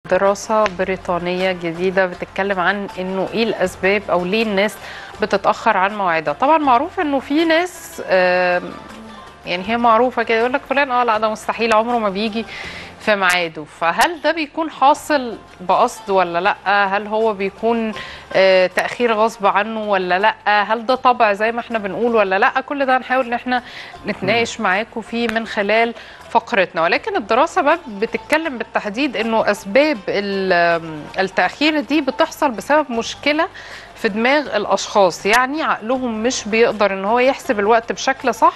دراسة بريطانية جديدة بتتكلم عن انه ايه الاسباب او ليه الناس بتتأخر عن مواعيدها. طبعا معروف انه في ناس يعني هي معروفة كده يقول لك فلان لا ده مستحيل عمره ما بيجي في ميعاده. فهل ده بيكون حاصل بقصد ولا لا؟ هل هو بيكون تأخير غصب عنه ولا لا؟ هل ده طبع زي ما احنا بنقول ولا لا؟ كل ده هنحاول ان احنا نتناقش معاكم فيه من خلال فقرتنا. ولكن الدراسة بقى بتتكلم بالتحديد انه اسباب التأخير دي بتحصل بسبب مشكلة في دماغ الاشخاص، يعني عقلهم مش بيقدر ان هو يحسب الوقت بشكل صح،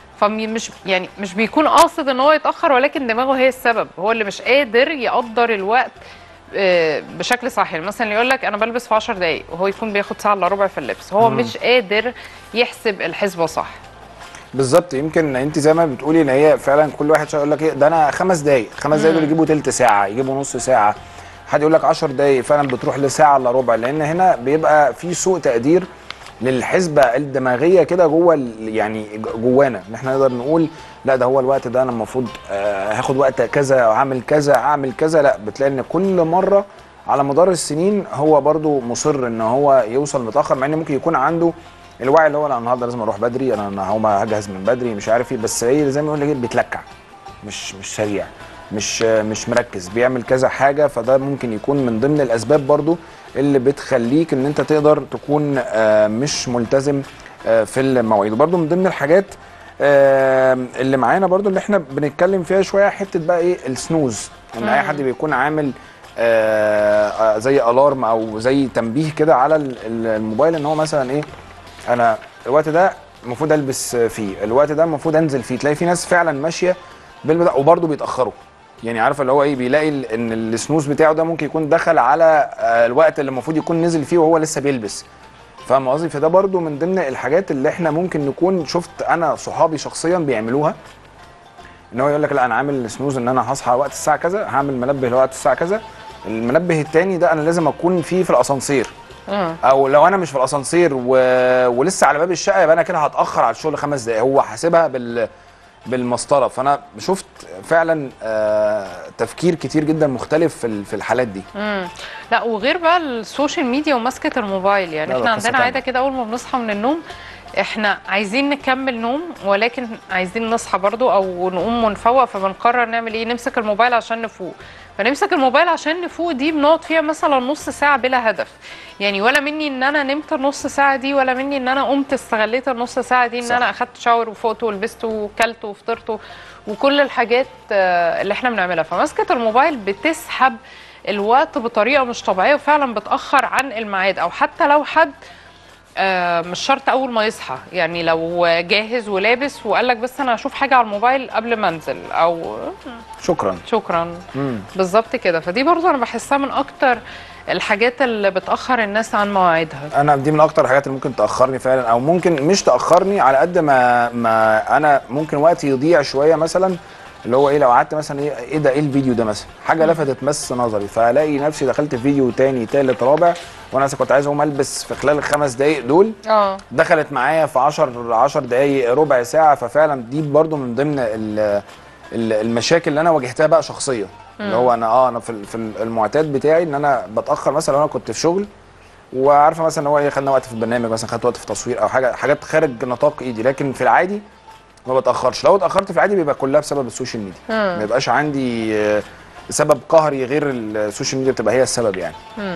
مش بيكون قاصد ان هو يتاخر، ولكن دماغه هي السبب، هو اللي مش قادر يقدر الوقت بشكل صح. يعني مثلا يقول لك انا بلبس في 10 دقائق وهو يكون بياخد ساعه الا ربع في اللبس، هو مش قادر يحسب الحسبه صح. بالظبط. يمكن انت زي ما بتقولي ان هي فعلا كل واحد يقول لك ايه ده انا 5 دقائق، 5 دقائق دول يجيبوا تلت ساعه، يجيبوا نص ساعه، حد يقول لك 10 دقائق فعلا بتروح لساعه الا ربع، لان هنا بيبقى في سوء تقدير للحسبه الدماغيه كده جوه يعني جوانا، ان احنا نقدر نقول لا ده هو الوقت ده انا المفروض هاخد وقت كذا واعمل كذا اعمل كذا. لا، بتلاقي ان كل مره على مدار السنين هو برضو مصر ان هو يوصل متاخر، مع ان ممكن يكون عنده الوعي اللي هو لا النهارده لازم اروح بدري، انا هقوم هجهز من بدري مش عارف ايه، بس ايه زي ما يقول لك بيتلكع، مش سريع، مش مركز، بيعمل كذا حاجه. فده ممكن يكون من ضمن الاسباب برضو اللي بتخليك ان انت تقدر تكون مش ملتزم في المواعيد. وبرضو من ضمن الحاجات اللي معانا برضو اللي احنا بنتكلم فيها شويه حته بقى ايه السنوز، ان اي حد بيكون عامل زي الارم او زي تنبيه كده على الموبايل ان هو مثلا ايه انا الوقت ده المفروض البس فيه، الوقت ده المفروض انزل فيه. تلاقي في ناس فعلا ماشيه بالبدء وبرضه بيتاخروا، يعني عارفه اللي هو ايه بيلاقي ان السنوز بتاعه ده ممكن يكون دخل على الوقت اللي المفروض يكون نزل فيه وهو لسه بيلبس. فاهم قصدي؟ فده برضه من ضمن الحاجات اللي احنا ممكن نكون شفت انا صحابي شخصيا بيعملوها، ان هو يقول لك لا انا عامل سنوز ان انا هصحى وقت الساعه كذا، هعمل منبه لوقت الساعه كذا، المنبه الثاني ده انا لازم اكون فيه في الاسانسير، او لو انا مش في الاسانسير ولسه على باب الشقه يبقى انا كده هتاخر على الشغل 5 دقائق، هو حاسبها بالمسطره. فانا شفت فعلا تفكير كتير جدا مختلف في الحالات دي. لا وغير بقى السوشيال ميديا ومسكه الموبايل، يعني احنا عندنا عاده كده اول ما بنصحى من النوم احنا عايزين نكمل نوم ولكن عايزين نصحى برضو او نقوم ونفوق، فبنقرر نعمل ايه؟ نمسك الموبايل عشان نفوق. فنمسك الموبايل عشان نفوق دي بنقعد فيها مثلا نص ساعه بلا هدف، يعني ولا مني ان انا نمت النص ساعه دي ولا مني ان انا قمت استغليت النص ساعه دي ان انا اخدت شاور وفقت ولبست وكلت وفطرت وكل الحاجات اللي احنا بنعملها. فمسكه الموبايل بتسحب الوقت بطريقه مش طبيعيه وفعلا بتاخر عن الميعاد. او حتى لو حد مش شرط اول ما يصحى، يعني لو جاهز ولابس وقال لك بس انا هشوف حاجه على الموبايل قبل ما انزل او شكرا بالظبط كده. فدي برضو انا بحسها من اكتر الحاجات اللي بتاخر الناس عن مواعيدها. انا دي من اكتر الحاجات اللي ممكن تاخرني فعلا، او ممكن مش تاخرني على قد ما انا ممكن وقتي يضيع شويه. مثلا اللي هو ايه لو قعدت مثلا ايه ده ايه الفيديو ده مثلا حاجه لفتت مس نظري، فالاقي نفسي دخلت في فيديو تاني تالت رابع، وانا كنت عايز اقوم البس في خلال ال5 دقائق دول دخلت معايا في 10 دقائق ربع ساعه. ففعلا دي برضو من ضمن المشاكل اللي انا واجهتها بقى شخصيا، اللي هو انا في المعتاد بتاعي ان انا بتاخر. مثلا لو انا كنت في شغل وعارفه مثلا هو ايه خدنا وقت في البرنامج، مثلا خدت وقت في تصوير او حاجات خارج نطاق ايدي، لكن في العادي ما بتاخرش. لو اتاخرت في العادي بيبقى كلها بسبب السوشيال ميديا، ما يبقاش عندي سبب قهري غير السوشيال ميديا بتبقى هي السبب يعني.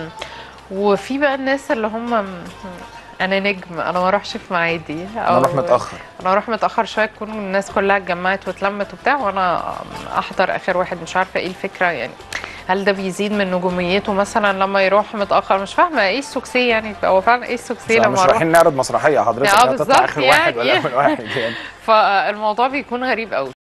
وفي بقى الناس اللي هم انا نجم انا ما اروحش في ميعادي، انا اروح متاخر، انا اروح متاخر شويه تكون الناس كلها اتجمعت واتلمت وبتاع وانا احضر اخر واحد. مش عارفه ايه الفكره يعني، هل ده بيزيد من نجوميته مثلا لما يروح متاخر؟ مش فاهمه ايه السوكسيه يعني، هو فعلا ايه السوكسيه لما مش رايحين نعرض مسرحيه حضرتك هتطلع اخر واحد ولا اول واحد يعني. فالموضوع بيكون غريب قوي.